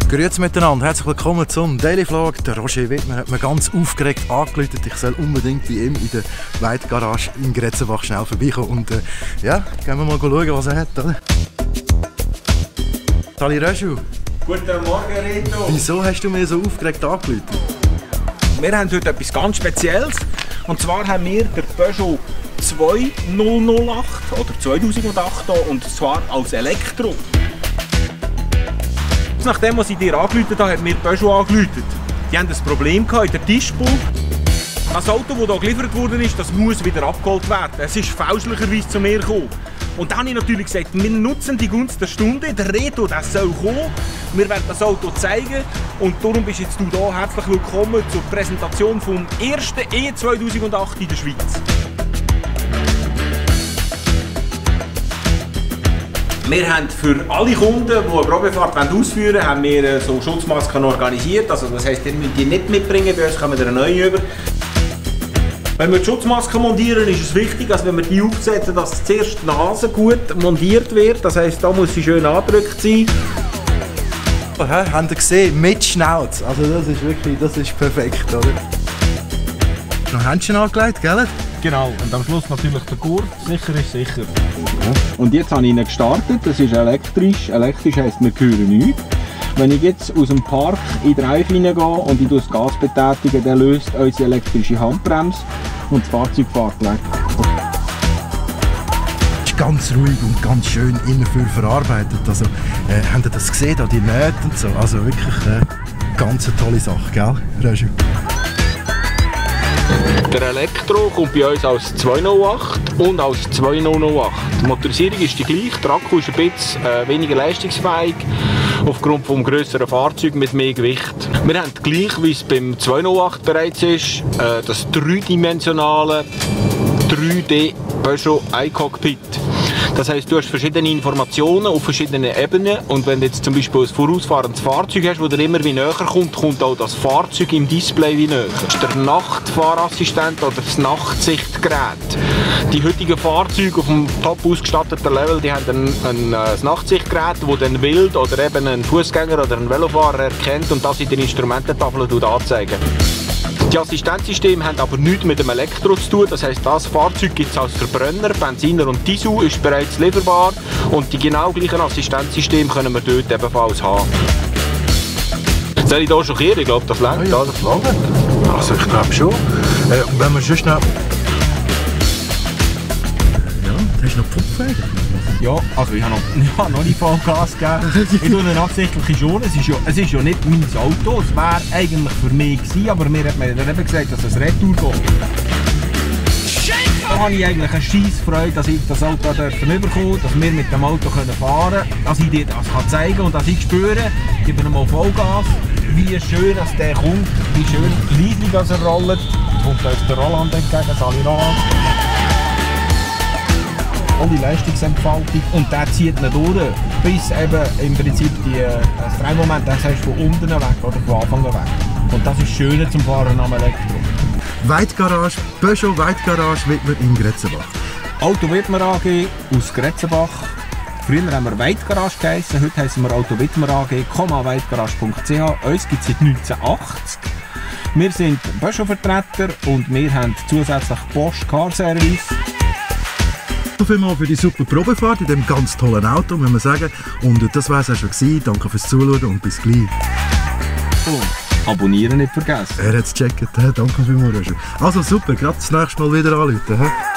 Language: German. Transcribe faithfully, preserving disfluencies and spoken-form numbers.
Grüezi miteinander, herzlich willkommen zum Daily Vlog. Der Roger Wittmer hat mir ganz aufgeregt angerufen, ich soll unbedingt bei ihm in der Weidgarage in Gretzenbach schnell vorbeikommen. Und äh, ja, gehen wir mal schauen, was er hat. Oder? Sali Röschel. Guten Morgen, Reto. Wieso hast du mir so aufgeregt angerufen? Wir haben heute etwas ganz Spezielles. Und zwar haben wir den Peugeot zweitausendacht oder zweitausendacht hier, und zwar als Elektro. Nachdem was ich dir angerufen habe, hat mir Peugeot angerufen. Die haben ein Problem in der Tischspur. Das Auto, das hier geliefert wurde, das muss wieder abgeholt werden. Es ist fälschlicherweise zu mir gekommen. Und dann habe ich natürlich gesagt, wir nutzen die Gunst der Stunde. Der Reto, der soll kommen. Wir werden das Auto zeigen. Und darum bist jetzt du da. Herzlich willkommen zur Präsentation vom ersten E zweitausendacht in der Schweiz. Wir haben für alle Kunden, die eine Probefahrt ausführen wollen, haben wir so Schutzmasken organisiert. Also das heisst, ihr müsst die nicht mitbringen, bei uns kommen wir eine neue über. Wenn wir die Schutzmaske montieren, ist es wichtig, dass wenn wir die aufsetzen, dass zuerst die Nase gut montiert wird. Das heisst, da muss sie schön angedrückt sein. Ja, habt ihr gesehen, mit Schnauz. Also das ist wirklich, das ist perfekt, oder? Noch Händchen angelegt, gell? Genau, und am Schluss natürlich der Gurt. Sicher ist sicher. Und jetzt habe ich ihn gestartet, das ist elektrisch. Elektrisch heisst, wir hören nichts. Wenn ich jetzt aus dem Park in die Reife hineingehe und ich das Gas betätige, dann löst unsere elektrische Handbremse und das Fahrzeug fährt weg. Es ist ganz ruhig und ganz schön innen verarbeitet. Also, äh, habt ihr das gesehen, da die Nähte und so? Also wirklich äh, ganz eine tolle Sache, gell, Röschel? Der Elektro kommt bei uns als zweihundertacht und als zweitausendacht. Die Motorisierung ist die gleiche, der Akku ist ein bisschen äh, weniger leistungsfähig aufgrund des grösseren Fahrzeugs mit mehr Gewicht. Wir haben gleich, wie es beim zweihundertacht bereits ist, äh, das dreidimensionale drei D Peugeot iCockpit. Das heisst, du hast verschiedene Informationen auf verschiedenen Ebenen, und wenn du jetzt zum Beispiel ein vorausfahrendes Fahrzeug hast, das dir immer wie näher kommt, kommt auch das Fahrzeug im Display wie näher. Das ist der Nachtfahrassistent oder das Nachtsichtgerät. Die heutigen Fahrzeuge auf dem top ausgestatteten Level, die haben ein, ein, ein Nachtsichtgerät, das dann wild oder eben einen Fußgänger oder einen Velofahrer erkennt und das in der Instrumententafel anzeigen. Die Assistenzsysteme haben aber nichts mit dem Elektro zu tun, das heisst, das Fahrzeug gibt es als Verbrenner, Benziner und Diesel ist bereits lieferbar, und die genau gleichen Assistenzsysteme können wir dort ebenfalls haben. Soll ich hier schon kehren? Ich glaube, das reicht. Ja, ja, das langt. Also ich glaube schon. Äh, wenn wir schon schnell... Ja, da hast du noch Pfupfwege. Ja, also ich habe noch, ich habe noch nicht Vollgas gegeben. Ich tue ihn absichtlich schon. Es ist ja, es ist ja nicht mein Auto, es wäre eigentlich für mich gewesen, aber mir hat man eben gesagt, dass es Retour geht. Da habe ich eigentlich eine Scheissfreude, dass ich das Auto überkommen darf, dass wir mit dem Auto fahren können, dass ich dir das zeigen kann und dass ich spüre, ich gebe ihm mal Vollgas, wie schön dass der kommt, wie schön leislich dass er rollt. Jetzt kommt uns der Roland entgegen, Sali Roland. Alle Leistungsentfaltung, und der zieht ihn durch, bis eben im Prinzip die, das Drehmoment, das heißt von unten weg oder von Anfang weg. Und das ist schöner zum Fahren am Elektro. Weidgarage, Peugeot Weidgarage Wittmer in Gretzenbach. Auto Wittmer A G aus Gretzenbach. Früher haben wir Weidgarage geheißen, heute heißen wir Auto Wittmer A G, weidgarage punkt c h. Uns gibt es seit neunzehnhundertachtzig. Wir sind Peugeot-Vertreter und wir haben zusätzlich Bosch Car Service. Vielmals für die super Probefahrt in diesem ganz tollen Auto, muss man sagen. Und das war es auch schon gewesen. Danke fürs Zuschauen und bis gleich. Und abonnieren nicht vergessen. Er hat es gecheckt. Danke vielmals. Also super, gerade das nächste Mal wieder anrufen.